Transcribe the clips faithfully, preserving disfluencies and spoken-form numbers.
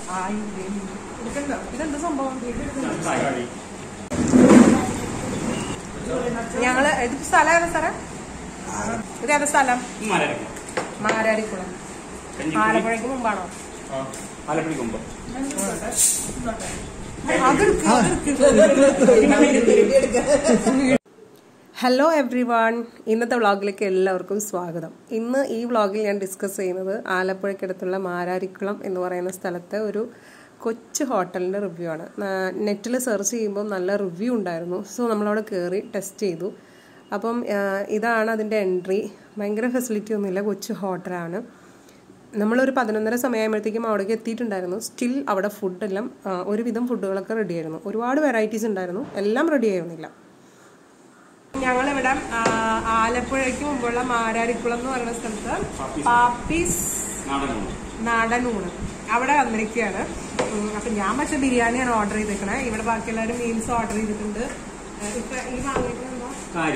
ഇതെന്താ സംഭവം? ഞങ്ങള് ഇത് സ്ഥലം ഏതാ സാറേ? ഇത് ഏതാ സ്ഥലം? മാരാരിക്കുളം. ആലപ്പുഴയ്ക്ക് മുമ്പാണോ? ആലപ്പുഴയ്ക്ക് മുമ്പ്. ഹലോ എവ്രി വൺ, ഇന്നത്തെ വ്ളോഗിലേക്ക് എല്ലാവർക്കും സ്വാഗതം. ഇന്ന് ഈ വ്ളോഗിൽ ഞാൻ ഡിസ്കസ് ചെയ്യുന്നത് ആലപ്പുഴയ്ക്കടുത്തുള്ള മാരാരിക്കുളം എന്ന് പറയുന്ന സ്ഥലത്തെ ഒരു കൊച്ചു ഹോട്ടലിൻ്റെ റിവ്യൂ ആണ്. നെറ്റിൽ സെർച്ച് ചെയ്യുമ്പോൾ നല്ല റിവ്യൂ ഉണ്ടായിരുന്നു. സോ നമ്മളവിടെ കയറി ടെസ്റ്റ് ചെയ്തു. അപ്പം ഇതാണ് അതിൻ്റെ എൻട്രി. ഭയങ്കര ഫെസിലിറ്റി ഒന്നുമില്ല, കൊച്ചു ഹോട്ടലാണ്. നമ്മളൊരു പതിനൊന്നര സമയമാകുമ്പോഴത്തേക്കും അവിടേക്ക് എത്തിയിട്ടുണ്ടായിരുന്നു. സ്റ്റിൽ അവിടെ ഫുഡെല്ലാം ഒരുവിധം ഫുഡുകളൊക്കെ റെഡിയായിരുന്നു. ഒരുപാട് വെറൈറ്റീസ് ഉണ്ടായിരുന്നു, എല്ലാം റെഡി ആയിരുന്നില്ല. ഞങ്ങളിവിടെ ആലപ്പുഴയ്ക്ക് മുമ്പുള്ള മാരാരിക്കുളം എന്ന് പറയുന്ന സ്ഥലത്ത് പാപ്പീസ് നാടൻ ഊണ് അവിടെ വന്നിരിക്കുകയാണ്. അപ്പം ഞാൻ പക്ഷെ ബിരിയാണിയാണ് ഓർഡർ ചെയ്തേക്കണേ. ഇവിടെ ബാക്കി എല്ലാവരും മീൽസ് ഓർഡർ ചെയ്തിട്ടുണ്ട്. ഇപ്പൊ ഈ വാങ്ങിയിട്ടുണ്ടോ?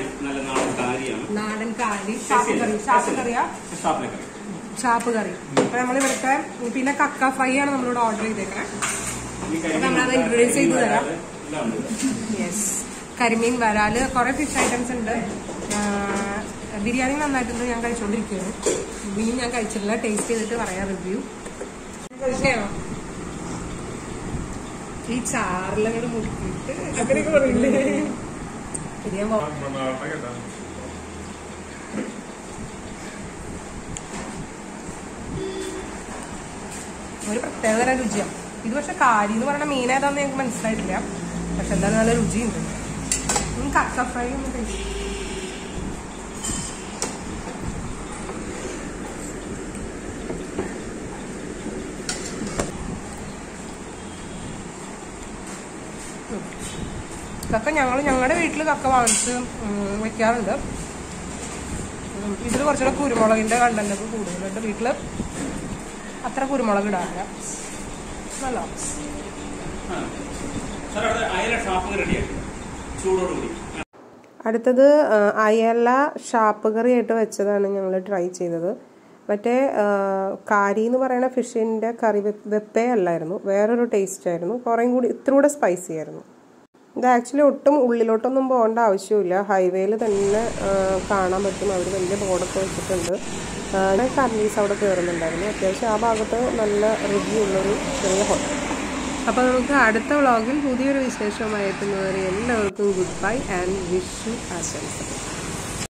നാടൻ കാരി, ഷാപ്പ് കറി. ഷാപ്പ് കറിയാ? ഷാപ്പ് കറി. അപ്പൊ നമ്മളിവിടുത്തെ പിന്നെ കക്ക ഫ്രൈ ആണ് നമ്മളിവിടെ ഓർഡർ ചെയ്തേക്കണേ. അപ്പൊ നമ്മളത് ഇൻട്രൊഡ്യൂസ് ചെയ്ത് തരാം. യെസ്, കരിമീൻ, വരാല്, കുറെ ഫിഷ് ഐറ്റംസ് ഉണ്ട്. ബിരിയാണി നന്നായിട്ടുണ്ട്, ഞാൻ കഴിച്ചോണ്ടിരിക്കുകയാണ്. മീൻ ഞാൻ കഴിച്ചിട്ടില്ല, ടേസ്റ്റ് ചെയ്തിട്ട് പറയാം റിവ്യൂ. കഴിക്കണോ? ഈ ചാറിലങ്ങോട്ട് മുക്കിയിട്ട് അങ്ങനെയൊക്കെ പറയില്ലേ? ശരിയാ. ഒരു പ്രത്യേകതര രുചിയാണ് ഇത്. പക്ഷെ കാരി എന്ന് പറയുന്ന മീൻ ഏതാന്ന് ഞങ്ങൾക്ക് മനസ്സിലായിട്ടില്ല. പക്ഷെ എന്തായാലും നല്ല രുചിയുണ്ട്. കക്ക ഫ്രൈ ഒന്ന് കഴിച്ചു. കക്ക ഞങ്ങൾ ഞങ്ങളുടെ വീട്ടിൽ കക്ക വാങ്ങിച്ച് വെക്കാറുണ്ട്. ഇതിൽ കുറച്ചുകൂടെ കുരുമുളകിന്റെ കണ്ടന്റൊക്കെ കൂടുതലുണ്ട്. വീട്ടില് അത്ര കുരുമുളക് ഇടാറില്ല. നല്ല അടുത്തത് അയല ഷാപ്പ് കറി ആയിട്ട് വെച്ചതാണ് ഞങ്ങൾ ട്രൈ ചെയ്തത്. മറ്റേ കാരി എന്ന് പറയുന്ന ഫിഷിൻ്റെ കറി വെപ്പേ അല്ലായിരുന്നു, വേറൊരു ടേസ്റ്റ് ആയിരുന്നു. കുറേയും കൂടി ഇത്ര കൂടെ സ്പൈസി ആയിരുന്നു. ഇത് ആക്ച്വലി ഒട്ടും ഉള്ളിലോട്ടൊന്നും പോകേണ്ട ആവശ്യമില്ല. ഹൈവേയിൽ തന്നെ കാണാൻ പറ്റും. അവർ വലിയ ബോർഡൊക്കെ വെച്ചിട്ടുണ്ട്. കർണീസ് അവിടെ കയറുന്നുണ്ടായിരുന്നു. അത്യാവശ്യം ആ ഭാഗത്ത് നല്ല റിവ്യൂ ഉള്ളൊരു ചെറിയ ഹോട്ടൽ. അപ്പോൾ നമുക്ക് അടുത്ത വ്ളോഗിൽ പുതിയൊരു വിശേഷമായിട്ടുന്നവരെ എല്ലാവർക്കും good bye and wish you ആശംസകൾ.